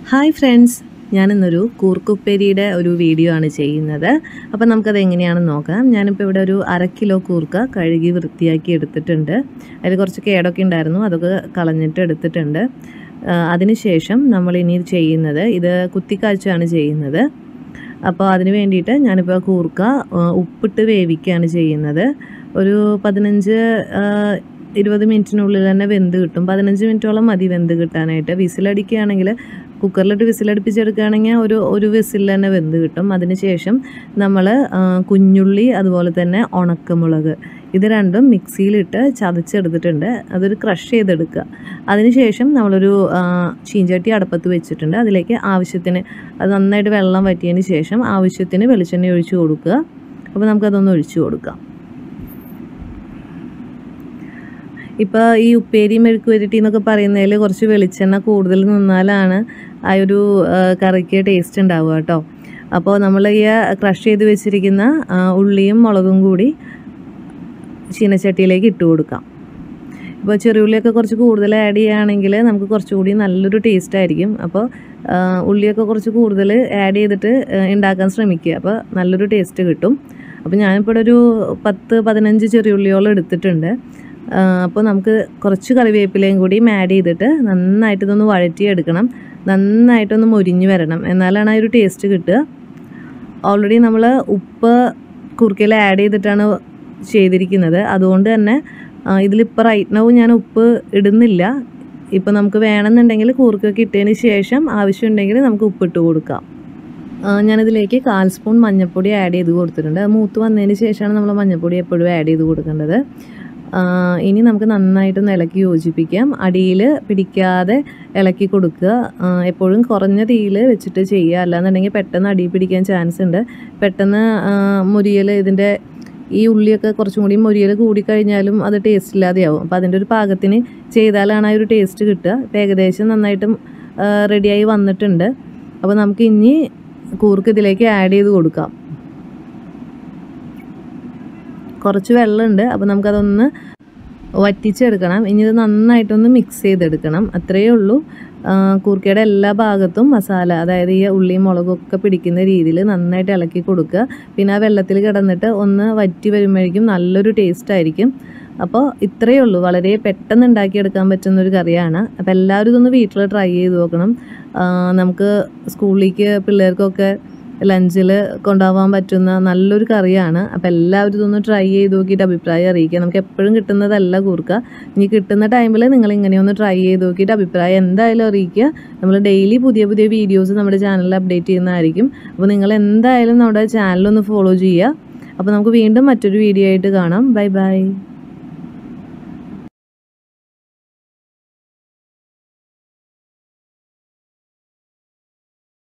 Hi friends, ഞാനിന്നൊരു കൂർക്കുപ്പേരിയുടെ ഒരു video ആണ് ചെയ്യുന്നത്. അപ്പോൾ നമുക്കത് എങ്ങനെയാണെന്ന് നോക്കാം. ഞാനിപ്പോൾ ഇവിടെ ഒരു 1/2 കിലോ കൂർക്ക കഴുകി വൃത്തിയാക്കി എടുത്തിട്ടുണ്ട്. അതിൽ കുറച്ച് കേടൊക്കെ ഉണ്ടായിരുന്നു, അതൊക്കെ കളഞ്ഞിട്ട് എടുത്തിട്ടുണ്ട്. അതിനുശേഷം നമ്മളിനി ചെയ്യുന്നത് ഇത് കുത്തിക്കാഴ്ചയാണ് ചെയ്യുന്നത്. അപ്പോൾ അതിന് വേണ്ടിയിട്ട് ഞാനിപ്പോൾ കൂർക്ക ഉപ്പിട്ട് വേവിക്കുകയാണ് ചെയ്യുന്നത്. ഒരു 15-20 മിനിറ്റിനുള്ളിൽ തന്നെ വെന്ത് കിട്ടും. 15 മിനിറ്റോളം മതി വെന്ത് കിട്ടാനായിട്ട്. വിസിലടിക്കുകയാണെങ്കിൽ കുക്കറിലിട്ട് വിസിലടുപ്പിച്ചെടുക്കുകയാണെങ്കിൽ ഒരു വിസിൽ തന്നെ വെന്ത് കിട്ടും. അതിനുശേഷം നമ്മൾ കുഞ്ഞുള്ളി അതുപോലെ തന്നെ ഉണക്കമുളക് ഇത് രണ്ടും മിക്സിയിലിട്ട് ചതച്ചെടുത്തിട്ടുണ്ട്. അതൊരു ക്രഷ് ചെയ്തെടുക്കുക. അതിനുശേഷം നമ്മളൊരു ചീഞ്ചട്ടി അടുപ്പത്ത് വെച്ചിട്ടുണ്ട്. അതിലേക്ക് ആവശ്യത്തിന് അത് നന്നായിട്ട് വെള്ളം വറ്റിയതിന് ശേഷം ആവശ്യത്തിന് വെളിച്ചെണ്ണ ഒഴിച്ച് കൊടുക്കുക. അപ്പോൾ നമുക്കതൊന്ന് ഒഴിച്ച് കൊടുക്കാം. ഇപ്പോൾ ഈ ഉപ്പേരി മെഴുക്ക് പുരട്ടി എന്നൊക്കെ പറയുന്നതിൽ കുറച്ച് വെളിച്ചെണ്ണ കൂടുതൽ നിന്നാലാണ് ആ ഒരു കറിക്ക് ടേസ്റ്റ് ഉണ്ടാവുക കേട്ടോ. അപ്പോൾ നമ്മൾ ഈ ക്രഷ് ചെയ്ത് വെച്ചിരിക്കുന്ന ഉള്ളിയും മുളകും കൂടി ചീനച്ചട്ടിയിലേക്ക് ഇട്ട് കൊടുക്കാം. ഇപ്പോൾ ചെറിയുള്ളിയൊക്കെ കുറച്ച് കൂടുതൽ ആഡ് ചെയ്യുകയാണെങ്കിൽ നമുക്ക് കുറച്ചുകൂടി നല്ലൊരു ടേസ്റ്റ് ആയിരിക്കും. അപ്പോൾ ഉള്ളിയൊക്കെ കുറച്ച് കൂടുതൽ ആഡ് ചെയ്തിട്ട് ഉണ്ടാക്കാൻ ശ്രമിക്കുക. അപ്പോൾ നല്ലൊരു ടേസ്റ്റ് കിട്ടും. അപ്പോൾ ഞാനിപ്പോൾ ഒരു 10-15 ചെറിയുള്ളിയോളം എടുത്തിട്ടുണ്ട്. അപ്പോൾ നമുക്ക് കുറച്ച് കറിവേപ്പിലയും കൂടി ആഡ് ചെയ്തിട്ട് നന്നായിട്ട് ഇതൊന്ന് വഴറ്റിയെടുക്കണം. നന്നായിട്ടൊന്ന് മൊരിഞ്ഞ് വരണം, എന്നാലാണ് ആ ഒരു ടേസ്റ്റ് കിട്ടുക. ഓൾറെഡി നമ്മൾ ഉപ്പ് കൂർക്കയിൽ ആഡ് ചെയ്തിട്ടാണ് ചെയ്തിരിക്കുന്നത്. അതുകൊണ്ട് തന്നെ ഇതിലിപ്പോൾ റൈറ്റ് നൗ ഞാൻ ഉപ്പ് ഇടുന്നില്ല. ഇപ്പോൾ നമുക്ക് വേണമെന്നുണ്ടെങ്കിൽ കൂർക്കൊക്കെ ഇട്ടതിന് ശേഷം ആവശ്യമുണ്ടെങ്കിൽ നമുക്ക് ഉപ്പിട്ട് കൊടുക്കാം. ഞാനിതിലേക്ക് 1/4 സ്പൂൺ മഞ്ഞൾപ്പൊടി ആഡ് ചെയ്ത് കൊടുത്തിട്ടുണ്ട്. മൂത്ത് വന്നതിന് ശേഷമാണ് നമ്മൾ മഞ്ഞൾപ്പൊടി എപ്പോഴും ആഡ് ചെയ്ത് കൊടുക്കേണ്ടത്. ഇനി നമുക്ക് നന്നായിട്ടൊന്ന് ഇളക്കി യോജിപ്പിക്കാം. അടിയിൽ പിടിക്കാതെ ഇളക്കി കൊടുക്കുക. എപ്പോഴും കുറഞ്ഞ തീയിൽ വെച്ചിട്ട് ചെയ്യുക, അല്ലാന്നുണ്ടെങ്കിൽ പെട്ടെന്ന് അടിയിൽ പിടിക്കാൻ ചാൻസ് ഉണ്ട്. പെട്ടെന്ന് മുരിയൽ ഇതിൻ്റെ ഈ ഉള്ളിയൊക്കെ കുറച്ചും കൂടി മുരിയൽ കൂടിക്കഴിഞ്ഞാലും അത് ടേസ്റ്റ് ഇല്ലാതെയാവും. അപ്പോൾ അതിൻ്റെ ഒരു പാകത്തിന് ചെയ്താലാണ് ആ ഒരു ടേസ്റ്റ് കിട്ടുക. ഇപ്പോൾ ഏകദേശം നന്നായിട്ടും റെഡിയായി വന്നിട്ടുണ്ട്. അപ്പോൾ നമുക്ക് ഇനി കൂർക്ക് ഇതിലേക്ക് ആഡ് ചെയ്ത് കൊടുക്കാം. കുറച്ച് വെള്ളമുണ്ട്, അപ്പോൾ നമുക്കതൊന്ന് വറ്റിച്ചെടുക്കണം. ഇനി ഇത് നന്നായിട്ടൊന്ന് മിക്സ് ചെയ്തെടുക്കണം. അത്രയേ ഉള്ളൂ. കൂർക്കയുടെ എല്ലാ ഭാഗത്തും മസാല, അതായത് ഈ ഉള്ളിയും മുളകും ഒക്കെ പിടിക്കുന്ന രീതിയിൽ നന്നായിട്ട് ഇളക്കി കൊടുക്കുക. പിന്നെ ആ വെള്ളത്തിൽ കിടന്നിട്ട് ഒന്ന് വറ്റി വരുമ്പോഴേക്കും നല്ലൊരു ടേസ്റ്റ് ആയിരിക്കും. അപ്പോൾ ഇത്രയേ ഉള്ളൂ. വളരെ പെട്ടെന്ന് ഉണ്ടാക്കിയെടുക്കാൻ പറ്റുന്നൊരു കറിയാണ്. അപ്പോൾ എല്ലാവരും ഇതൊന്ന് വീട്ടിൽ ട്രൈ ചെയ്ത് നോക്കണം. നമുക്ക് സ്കൂളിലേക്ക് പിള്ളേർക്കൊക്കെ ലഞ്ചിൽ കൊണ്ടുപോകാൻ പറ്റുന്ന നല്ലൊരു കറിയാണ്. അപ്പോൾ എല്ലാവരും ഇതൊന്ന് ട്രൈ ചെയ്ത് നോക്കിയിട്ട് അഭിപ്രായം അറിയിക്കുക. നമുക്ക് എപ്പോഴും കിട്ടുന്നതല്ല കൂർക്ക. ഇനി കിട്ടുന്ന ടൈമിൽ നിങ്ങൾ ഇങ്ങനെയൊന്ന് ട്രൈ ചെയ്ത് നോക്കിയിട്ട് അഭിപ്രായം എന്തായാലും അറിയിക്കുക. നമ്മൾ ഡെയിലി പുതിയ വീഡിയോസ് നമ്മുടെ ചാനലിൽ അപ്ഡേറ്റ് ചെയ്യുന്നതായിരിക്കും. അപ്പോൾ നിങ്ങൾ എന്തായാലും നമ്മുടെ ചാനലൊന്ന് ഫോളോ ചെയ്യുക. അപ്പോൾ നമുക്ക് വീണ്ടും മറ്റൊരു വീഡിയോ ആയിട്ട് കാണാം. Bye by.